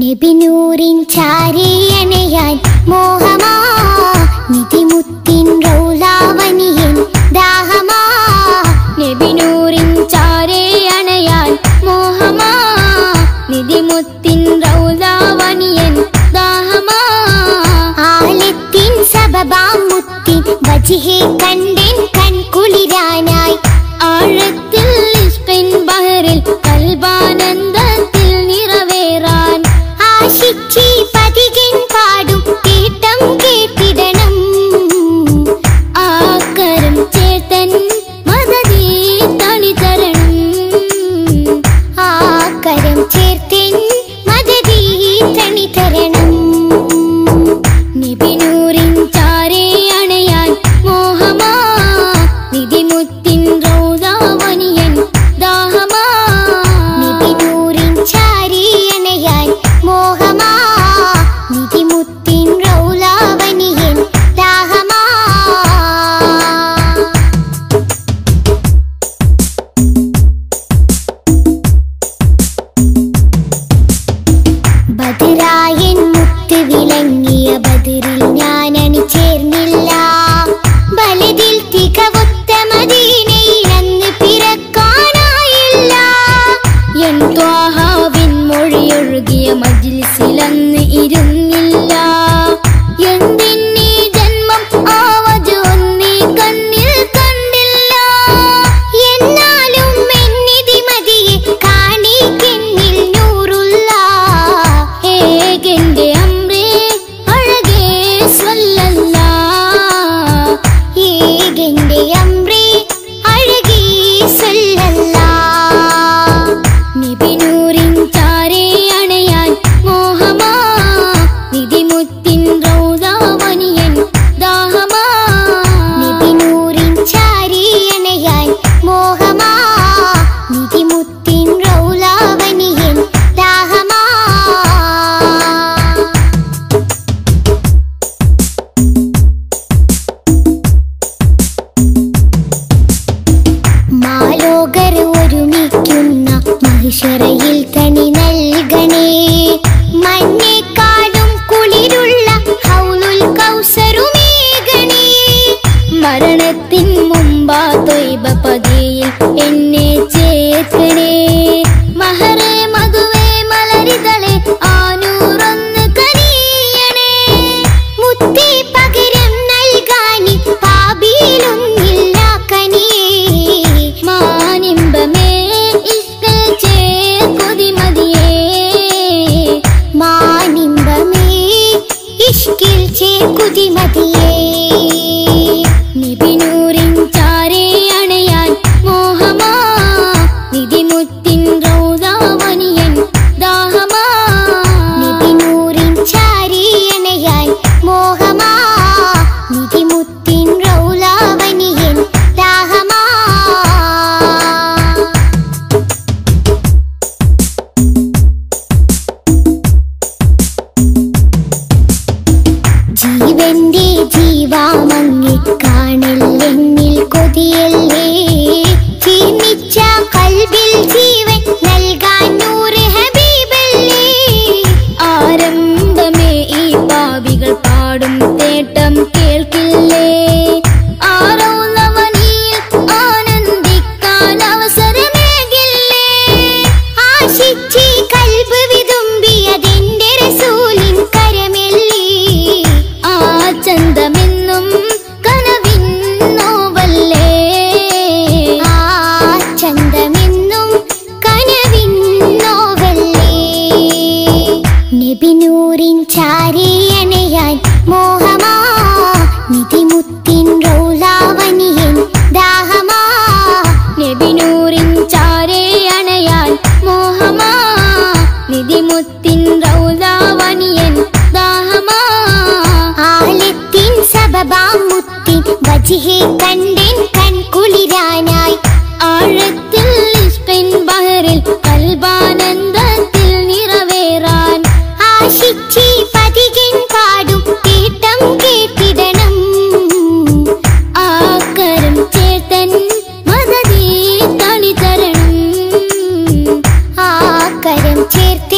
നബിനൂറിൻ ചാരിയണയാൻ മോഹമാ നിധിമുത്തിൻ റൗലാവനിയൻ ദാഹമാ നബിനൂറിൻ ചാരിയണയാൻ മോഹമാ നിധിമുത്തിൻ റൗലാവനിയൻ ദാഹമാ ആലത്തിൻ സബബാം മുത്തിൻ വജിഹെ കണ്ടൻ കൺകുളിരാനായി ആഴത്തിൽ ഇഷ്കിൻ ബഹറിൽ കൽബാനന്ദത്തിൽ നിറവേറാൻ ആശിച്ചി പതികൻ പാടും കേട്ടം കേട്ടിടണം ആകരം ചേതൻ മദദീ തണി തരണം ആകരം ചേതൻ മദദീ തണി തരണം നബിനൂറിൻ ചാരേ അണയാൻ മോഹമാ നിധിമുത്തിൻ റൗദാവനിയൻ ദാഹമാ നബിനൂറിൻ ചാരേ അണയാൻ മോഹമാ നിധിമുത്തിൻ റൗലാവനിയൻ ദാഹമാ ബദറായൻ മുത്ത് വിളങ്ങിയ ബദറിൽ ഞാനണി ചേർന്നില്ല ബലതിൽ തികവൊത്ത മദീനയിൽ അന്ന് പിറക്കാനായില്ല എൻ ത്വാഹാവിൻ മൊഴിയൊഴുകിയ മജ്ലിസിലന്ന് ഇരുന്നില്ല എന്തിന്നീ ജന്മം ആവത് ഒന്നീ കണ്ണിൽ കണ്ടില്ല എന്നാലും എന്നിധി മതിയെ കാണിക്കെന്നിൽ നൂറുള്ള ഏകന്റെ അമ്രേ അഴകേ സ്വല്ലല്ലാ ഏകന്റെ അമ്രേ അഴകേ സ്വല്ലല്ലാ നബിനൂറിൻ ചാരേ അണയാൻ മോഹമാ നിധിമുത്തിൻ റൗദാവനിയൻ ദാഹമാ നബിനൂറിൻ ചാരേ അണയാൻ മോഹമാ നിധിമുത്തിൻ റൗലാവനിയൻ ദാഹമാ മാലോകർ ഒരുമിക്കുന്ന മഹിഷറയിൽ കണി നൽകണേ മഞ്ഞേക്കാടും കുളിരുള്ള ഹൗലുൽ കൗസറുമേകണേ മരണത്തിൻ മുമ്പാ ത്വയ്ബ പതിയിൽ എന്നെ ചേർക്കണേ മഹറേ മധുവേ മലരിതളെ ആനൂറൊന്ന് കനിയണേ മുത്തേ പകരം നൽകാനി പാപിയിലൊന്നില്ല കനിയേ മാനിമ്പമേ ഇഷ്കിൽ ചേർക്കുതിമതിയേ മാനിമ്പമേ ഇഷ്കിൽ ചേർക്കുതിമതിയേ നബിനൂറിൻ ചാരേ അണയാൻ മോഹമാ നിധിമുത്തിൻ റൗദാവനിയൻ ദാഹമാ നബിനൂറിൻ ചാരേ അണയാൻ മോഹമാ നിധിമുത്തിൻ റൗലാവനിയൻ ദാഹമാ ജീവന്റെ ജീവാമങ്ങി കാണില്ലെന്നിൽ കൊതിയല്ലേ ജീവിച്ച കൽബിൽ ജീവൻ നൽകാൻ നൂറ് ഹബീബല്ലേ ആരംഭമേ ഈ പാപികൾ പാടും തേട്ടം കേൾക്കില്ലേ ആറൗലവനിയിൽ ആനന്ദിക്കാൻ അവസരമേകില്ലേ ആശിച്ചി കൽബ് വിതുമ്പിയതെന്റെ റസൂലിൻ കരമല്ലേ ആ ചന്തമെന്നും കനവിൻ നോവല്ലേ ആ ചന്തമെന്നും കനവിൻ നോവല്ലേ നബിനൂറിൻ ചാരേ അണയാൻ മോഹമാ നിധിമുത്തിൻ റൗലാവനിയൻ ദാഹമാ നബിനൂറിൻ ചാരേ അണയാൻ മോഹമാ നിധിമുത്തിൻ റൗലാവനിയൻ ദാഹമാ ആലത്തിൻ സബബാം മുത്തിൻ വജിഹെ കണ്ടൻ കൺകുളിരാനായി ആഴത്തിൽ ഇഷ്കിൻ ബഹറിൽ കൽബാനന്ദത്തിൽ നിറവേറാൻ ആശിച്ചി പതികൻ പാടും കേട്ടം കേട്ടിടണം ആകരം ചേതൻ മദദീ തണി തരണം ആകരം ചേർത്ത്